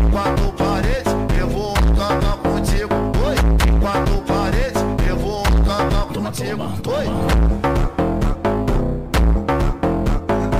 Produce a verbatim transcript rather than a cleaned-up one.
quatro paredes, eu vou cantar contigo. Oi, quatro paredes, eu vou cantar contigo. Oi.